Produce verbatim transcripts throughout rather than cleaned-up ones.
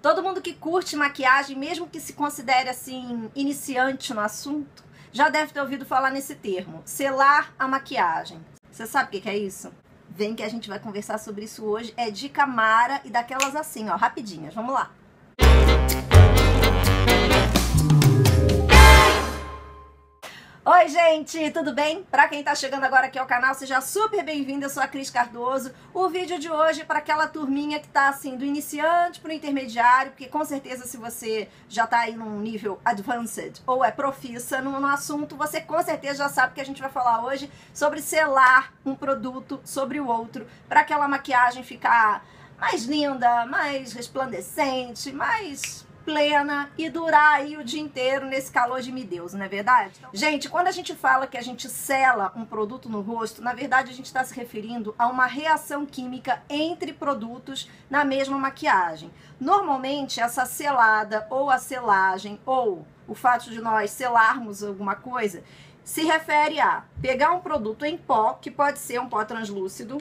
Todo mundo que curte maquiagem, mesmo que se considere assim iniciante no assunto, já deve ter ouvido falar nesse termo, selar a maquiagem. Você sabe o que é isso? Vem que a gente vai conversar sobre isso hoje. É dica mara e daquelas assim, ó, rapidinhas. Vamos lá. Oi, gente, tudo bem? Pra quem tá chegando agora aqui ao canal, seja super bem-vindo, eu sou a Cris Cardoso. O vídeo de hoje é para aquela turminha que tá assim, do iniciante pro intermediário, porque com certeza se você já tá aí num nível advanced ou é profissa no, no assunto, você com certeza já sabe que a gente vai falar hoje sobre selar um produto sobre o outro, para aquela maquiagem ficar mais linda, mais resplandecente, mais plena e durar aí o dia inteiro nesse calor de me Deus, não é verdade? Gente, quando a gente fala que a gente sela um produto no rosto, na verdade a gente está se referindo a uma reação química entre produtos na mesma maquiagem. Normalmente essa selada ou a selagem ou o fato de nós selarmos alguma coisa se refere a pegar um produto em pó, que pode ser um pó translúcido,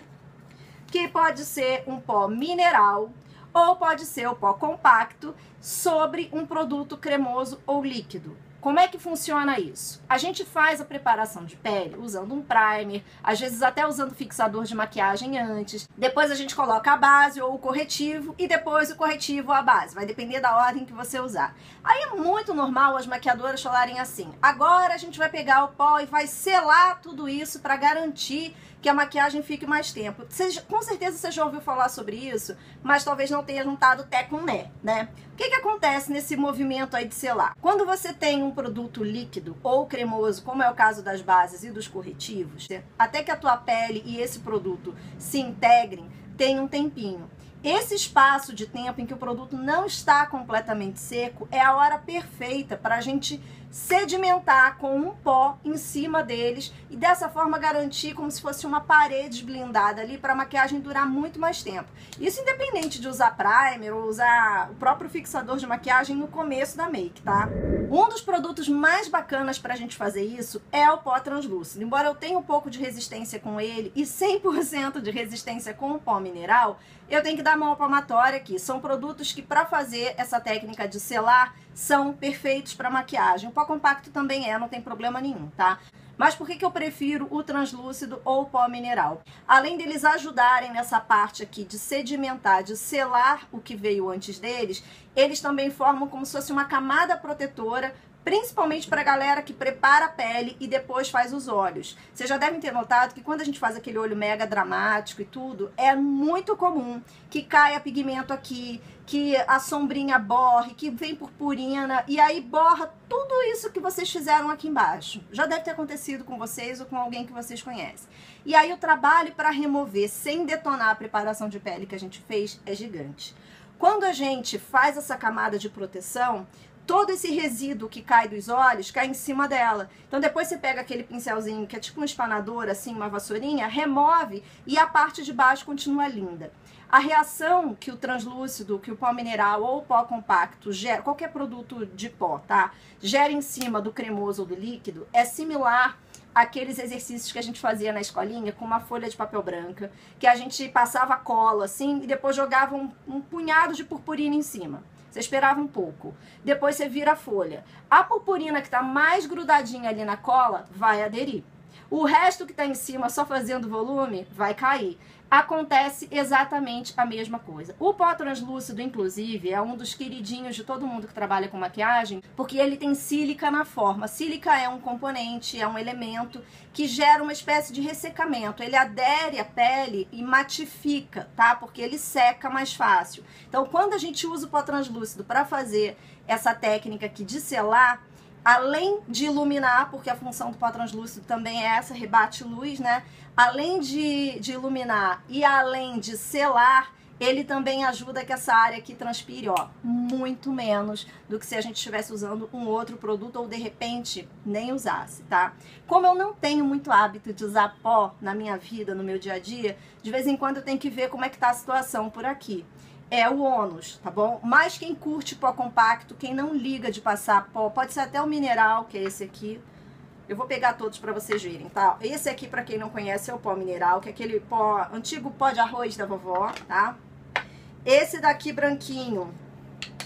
que pode ser um pó mineral, ou pode ser o pó compacto sobre um produto cremoso ou líquido. Como é que funciona isso? A gente faz a preparação de pele usando um primer, às vezes até usando fixador de maquiagem antes. Depois a gente coloca a base ou o corretivo e depois o corretivo ou a base. Vai depender da ordem que você usar. Aí é muito normal as maquiadoras falarem assim: agora a gente vai pegar o pó e vai selar tudo isso para garantir que a maquiagem fique mais tempo. Você, com certeza você já ouviu falar sobre isso, mas talvez não tenha juntado té com né, né? O que que acontece nesse movimento aí de selar? Quando você tem um produto líquido ou cremoso, como é o caso das bases e dos corretivos, até que a tua pele e esse produto se integrem, tem um tempinho. Esse espaço de tempo em que o produto não está completamente seco é a hora perfeita para a gente sedimentar com um pó em cima deles e dessa forma garantir como se fosse uma parede blindada ali para a maquiagem durar muito mais tempo. Isso independente de usar primer ou usar o próprio fixador de maquiagem no começo da make, tá? Um dos produtos mais bacanas para a gente fazer isso é o pó translúcido. Embora eu tenha um pouco de resistência com ele e cem por cento de resistência com o pó mineral, eu tenho que dar uma palmatória aqui. São produtos que, para fazer essa técnica de selar, são perfeitos para maquiagem. O pó compacto também é, não tem problema nenhum, tá? Mas por que que eu prefiro o translúcido ou o pó mineral? Além deles ajudarem nessa parte aqui de sedimentar, de selar o que veio antes deles, eles também formam como se fosse uma camada protetora, principalmente para a galera que prepara a pele e depois faz os olhos. Vocês já devem ter notado que quando a gente faz aquele olho mega dramático e tudo, é muito comum que caia pigmento aqui, que a sombrinha borre, que vem purpurina, e aí borra tudo isso que vocês fizeram aqui embaixo. Já deve ter acontecido com vocês ou com alguém que vocês conhecem. E aí o trabalho para remover sem detonar a preparação de pele que a gente fez é gigante. Quando a gente faz essa camada de proteção, todo esse resíduo que cai dos olhos cai em cima dela. Então depois você pega aquele pincelzinho que é tipo um espanador, assim, uma vassourinha, remove e a parte de baixo continua linda. A reação que o translúcido, que o pó mineral ou o pó compacto gera, qualquer produto de pó, tá? Gera em cima do cremoso ou do líquido, é similar àqueles exercícios que a gente fazia na escolinha com uma folha de papel branca, que a gente passava cola assim e depois jogava um, um punhado de purpurina em cima. Você esperava um pouco. Depois você vira a folha. A purpurina que está mais grudadinha ali na cola vai aderir. O resto que está em cima só fazendo volume vai cair. Acontece exatamente a mesma coisa. O pó translúcido, inclusive, é um dos queridinhos de todo mundo que trabalha com maquiagem, porque ele tem sílica na forma. Sílica é um componente, é um elemento que gera uma espécie de ressecamento. Ele adere à pele e matifica, tá? Porque ele seca mais fácil. Então, quando a gente usa o pó translúcido para fazer essa técnica aqui de selar, além de iluminar, porque a função do pó translúcido também é essa, rebate luz, né? Além de, de iluminar e além de selar, ele também ajuda que essa área aqui transpire, ó, muito menos do que se a gente estivesse usando um outro produto ou de repente nem usasse, tá? Como eu não tenho muito hábito de usar pó na minha vida, no meu dia a dia, de vez em quando eu tenho que ver como é que tá a situação por aqui. É o ônus, tá bom? Mas quem curte pó compacto, quem não liga de passar pó, pode ser até o mineral, que é esse aqui. Eu vou pegar todos pra vocês verem, tá? Esse aqui, pra quem não conhece, é o pó mineral, que é aquele pó, antigo pó de arroz da vovó, tá? Esse daqui branquinho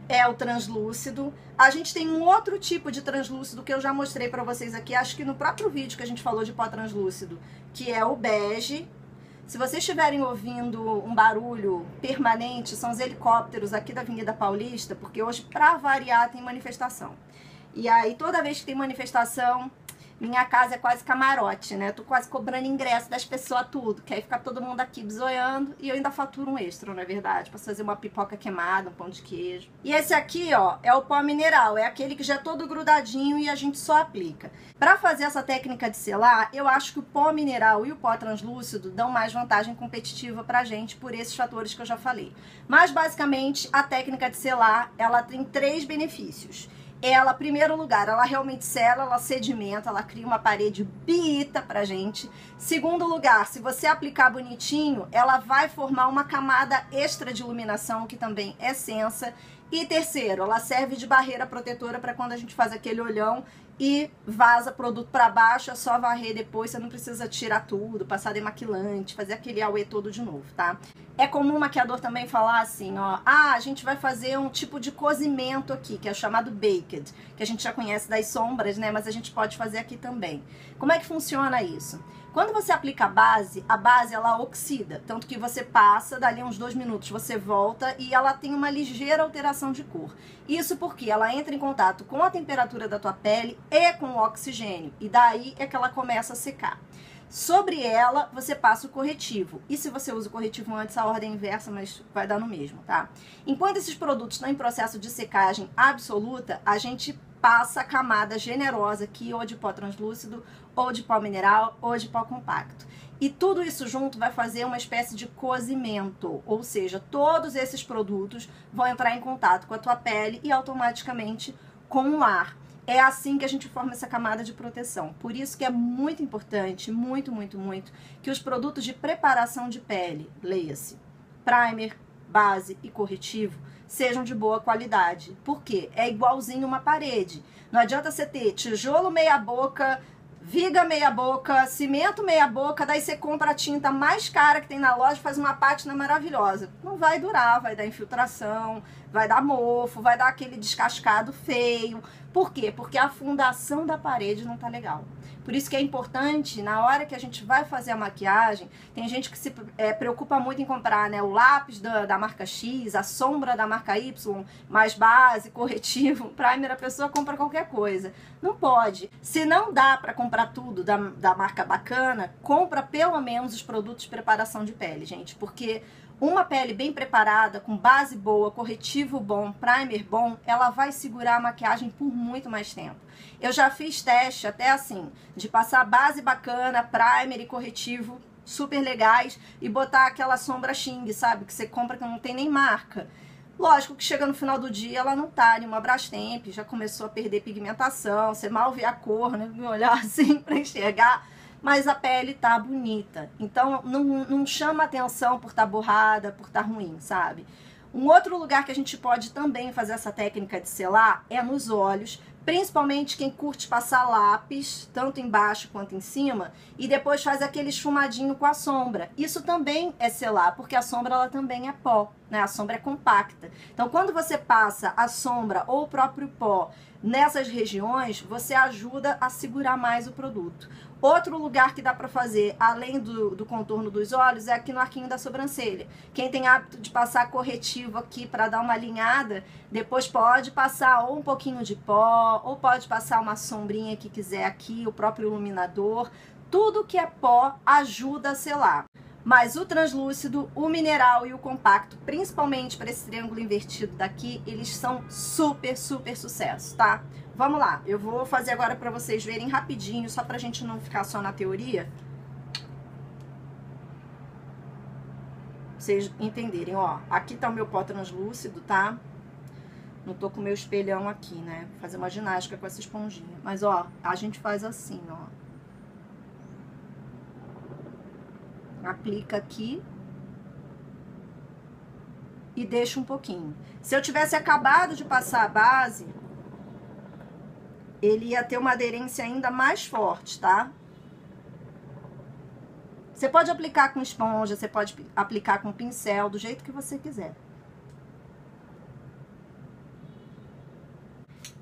é o translúcido. A gente tem um outro tipo de translúcido que eu já mostrei pra vocês aqui, acho que no próprio vídeo que a gente falou de pó translúcido, que é o bege. Se vocês estiverem ouvindo um barulho permanente, são os helicópteros aqui da Avenida Paulista, porque hoje, pra variar, tem manifestação. E aí, toda vez que tem manifestação, minha casa é quase camarote, né? Eu tô quase cobrando ingresso das pessoas, tudo. Que aí fica todo mundo aqui bisoiando e eu ainda faturo um extra, não é verdade? Pra fazer uma pipoca queimada, um pão de queijo. E esse aqui, ó, é o pó mineral. É aquele que já é todo grudadinho e a gente só aplica. Pra fazer essa técnica de selar, eu acho que o pó mineral e o pó translúcido dão mais vantagem competitiva pra gente por esses fatores que eu já falei. Mas, basicamente, a técnica de selar, ela tem três benefícios. Ela, em primeiro lugar, ela realmente sela, ela sedimenta, ela cria uma parede bonita pra gente. Segundo lugar, se você aplicar bonitinho, ela vai formar uma camada extra de iluminação, que também é sensa. E terceiro, ela serve de barreira protetora para quando a gente faz aquele olhão e vaza produto para baixo, é só varrer depois, você não precisa tirar tudo, passar demaquilante, fazer aquele auê todo de novo, tá? É comum o maquiador também falar assim, ó, ah, a gente vai fazer um tipo de cozimento aqui, que é o chamado baked, que a gente já conhece das sombras, né, mas a gente pode fazer aqui também. Como é que funciona isso? Quando você aplica a base, a base ela oxida, tanto que você passa, dali uns dois minutos você volta e ela tem uma ligeira alteração de cor. Isso porque ela entra em contato com a temperatura da tua pele e com o oxigênio, e daí é que ela começa a secar. Sobre ela, você passa o corretivo. E se você usa o corretivo antes, a ordem é inversa, mas vai dar no mesmo, tá? Enquanto esses produtos estão em processo de secagem absoluta, a gente passa a camada generosa aqui, ou de pó translúcido, ou de pó mineral, ou de pó compacto. E tudo isso junto vai fazer uma espécie de cozimento, ou seja, todos esses produtos vão entrar em contato com a tua pele e automaticamente com o ar. É assim que a gente forma essa camada de proteção. Por isso que é muito importante, muito, muito, muito, que os produtos de preparação de pele, leia-se, primer, base e corretivo, sejam de boa qualidade. Por quê? É igualzinho uma parede. Não adianta você ter tijolo meia boca, viga meia boca, cimento meia boca, daí você compra a tinta mais cara que tem na loja e faz uma pátina maravilhosa. Não vai durar, vai dar infiltração, vai dar mofo, vai dar aquele descascado feio. Por quê? Porque a fundação da parede não tá legal. Por isso que é importante, na hora que a gente vai fazer a maquiagem, tem gente que se é, preocupa muito em comprar, né, o lápis da, da marca X, a sombra da marca Y, mais base, corretivo, primer, a pessoa compra qualquer coisa. Não pode. Se não dá para comprar tudo da, da marca bacana, compra pelo menos os produtos de preparação de pele, gente, porque uma pele bem preparada, com base boa, corretivo bom, primer bom, ela vai segurar a maquiagem por muito mais tempo. Eu já fiz teste até assim, de passar base bacana, primer e corretivo super legais e botar aquela sombra Xing, sabe? Que você compra que não tem nem marca. Lógico que chega no final do dia, ela não tá em uma Brastemp, já começou a perder pigmentação, você mal vê a cor, né? Me olhar assim pra enxergar. Mas a pele tá bonita. Então, não, não chama atenção por estar borrada, por estar ruim, sabe? Um outro lugar que a gente pode também fazer essa técnica de selar é nos olhos, principalmente quem curte passar lápis, tanto embaixo quanto em cima, e depois faz aquele esfumadinho com a sombra. Isso também é selar, porque a sombra ela também é pó, né? A sombra é compacta. Então, quando você passa a sombra ou o próprio pó nessas regiões, você ajuda a segurar mais o produto. Outro lugar que dá pra fazer, além do, do contorno dos olhos, é aqui no arquinho da sobrancelha. Quem tem hábito de passar corretivo aqui pra dar uma alinhada, depois pode passar ou um pouquinho de pó, ou pode passar uma sombrinha que quiser aqui, o próprio iluminador. Tudo que é pó ajuda a selar. Mas o translúcido, o mineral e o compacto, principalmente para esse triângulo invertido daqui, eles são super, super sucesso, tá? Vamos lá, eu vou fazer agora para vocês verem rapidinho, só pra gente não ficar só na teoria. Pra vocês entenderem, ó. Aqui tá o meu pó translúcido, tá? Não tô com o meu espelhão aqui, né? Vou fazer uma ginástica com essa esponjinha. Mas, ó, a gente faz assim, ó. Aplica aqui e deixa um pouquinho. Se eu tivesse acabado de passar a base, ele ia ter uma aderência ainda mais forte, tá? Você pode aplicar com esponja, você pode aplicar com pincel, do jeito que você quiser.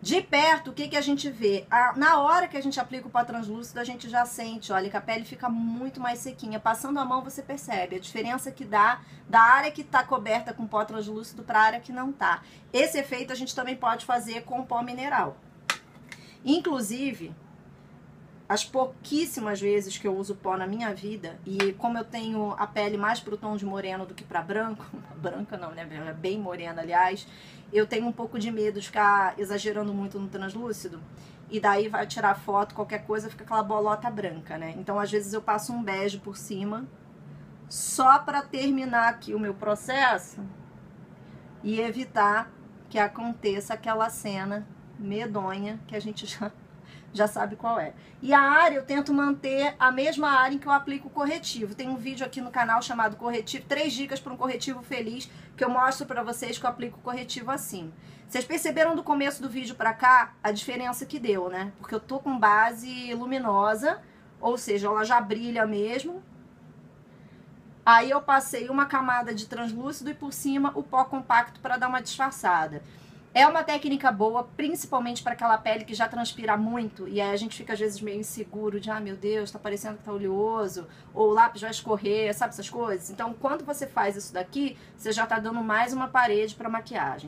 De perto, o que, que a gente vê? A, na hora que a gente aplica o pó translúcido, a gente já sente, olha, que a pele fica muito mais sequinha. Passando a mão, você percebe a diferença que dá da área que está coberta com pó translúcido para a área que não tá. Esse efeito a gente também pode fazer com pó mineral. Inclusive, as pouquíssimas vezes que eu uso pó na minha vida, e como eu tenho a pele mais pro tom de moreno do que para branco, branca não, né? Ela é bem morena, aliás, eu tenho um pouco de medo de ficar exagerando muito no translúcido, e daí vai tirar foto, qualquer coisa, fica aquela bolota branca, né? Então, às vezes eu passo um bege por cima, só para terminar aqui o meu processo e evitar que aconteça aquela cena medonha que a gente já... já sabe qual é. E a área, eu tento manter a mesma área em que eu aplico o corretivo. Tem um vídeo aqui no canal chamado Corretivo, três dicas para um corretivo feliz, que eu mostro para vocês que eu aplico o corretivo assim. Vocês perceberam do começo do vídeo para cá a diferença que deu, né? Porque eu tô com base luminosa, ou seja, ela já brilha mesmo. Aí eu passei uma camada de translúcido e por cima o pó compacto para dar uma disfarçada. É uma técnica boa, principalmente para aquela pele que já transpira muito, e aí a gente fica às vezes meio inseguro de, ah, meu Deus, tá parecendo que tá oleoso, ou o lápis vai escorrer, sabe essas coisas? Então, quando você faz isso daqui, você já tá dando mais uma parede para maquiagem.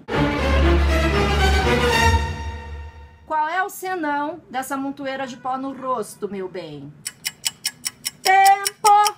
Qual é o senão dessa montoeira de pó no rosto, meu bem? Tempo!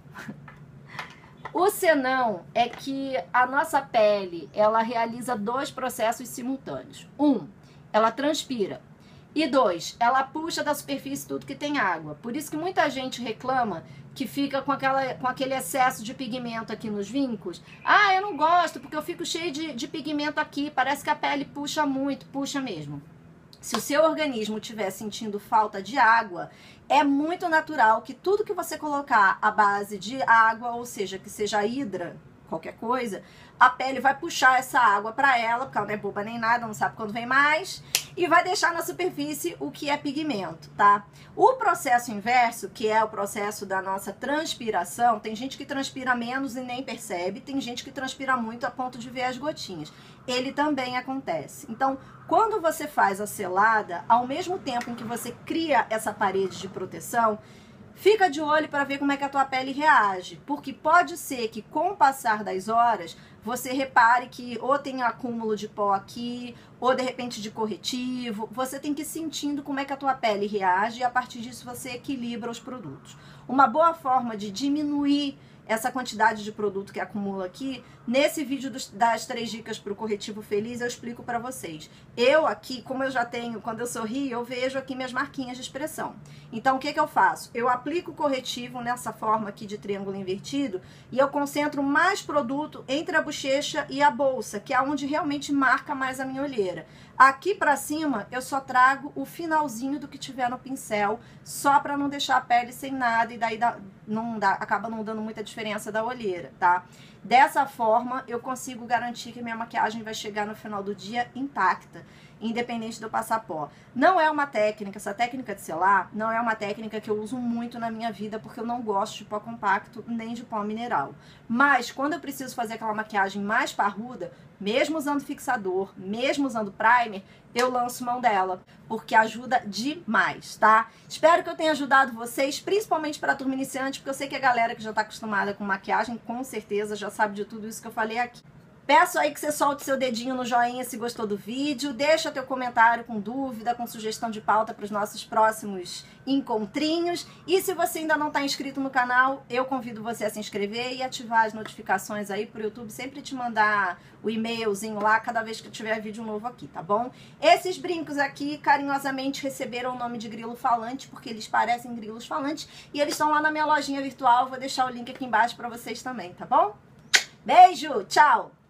O senão é que a nossa pele, ela realiza dois processos simultâneos. Um, ela transpira. E dois, ela puxa da superfície tudo que tem água. Por isso que muita gente reclama que fica com, aquela, com aquele excesso de pigmento aqui nos vincos. Ah, eu não gosto porque eu fico cheio de, de pigmento aqui, parece que a pele puxa muito, puxa mesmo. Se o seu organismo estiver sentindo falta de água, é muito natural que tudo que você colocar à base de água, ou seja, que seja hidra, qualquer coisa, a pele vai puxar essa água para ela, porque ela não é boba nem nada, não sabe quando vem mais, e vai deixar na superfície o que é pigmento, tá? O processo inverso, que é o processo da nossa transpiração, tem gente que transpira menos e nem percebe, tem gente que transpira muito a ponto de ver as gotinhas. Ele também acontece. Então, quando você faz a selada, ao mesmo tempo em que você cria essa parede de proteção, fica de olho para ver como é que a tua pele reage, porque pode ser que com o passar das horas você repare que ou tem acúmulo de pó aqui, ou de repente de corretivo. Você tem que ir sentindo como é que a tua pele reage e a partir disso você equilibra os produtos. Uma boa forma de diminuir essa quantidade de produto que acumula aqui, nesse vídeo dos, das três dicas para o corretivo feliz, eu explico para vocês. Eu aqui, como eu já tenho, quando eu sorrio, eu vejo aqui minhas marquinhas de expressão. Então, o que que eu faço? Eu aplico o corretivo nessa forma aqui de triângulo invertido e eu concentro mais produto entre a bochecha e a bolsa, que é onde realmente marca mais a minha olheira. Aqui pra cima, eu só trago o finalzinho do que tiver no pincel, só pra não deixar a pele sem nada e daí dá, não dá, acaba não dando muita diferença da olheira, tá? Dessa forma, eu consigo garantir que minha maquiagem vai chegar no final do dia intacta, independente de eu passar pó. Não é uma técnica, essa técnica de selar, não é uma técnica que eu uso muito na minha vida, porque eu não gosto de pó compacto, nem de pó mineral. Mas, quando eu preciso fazer aquela maquiagem mais parruda, mesmo usando fixador, mesmo usando primer, eu lanço mão dela, porque ajuda demais, tá? Espero que eu tenha ajudado vocês, principalmente para a turma iniciante, porque eu sei que a galera que já tá acostumada com maquiagem, com certeza já sabe de tudo isso que eu falei aqui. Peço aí que você solte seu dedinho no joinha se gostou do vídeo, deixa teu comentário com dúvida, com sugestão de pauta para os nossos próximos encontrinhos. E se você ainda não está inscrito no canal, eu convido você a se inscrever e ativar as notificações aí pro YouTube, sempre te mandar o e-mailzinho lá cada vez que tiver vídeo novo aqui, tá bom? Esses brincos aqui carinhosamente receberam o nome de grilo falante, porque eles parecem grilos falantes, e eles estão lá na minha lojinha virtual, vou deixar o link aqui embaixo para vocês também, tá bom? Beijo, tchau!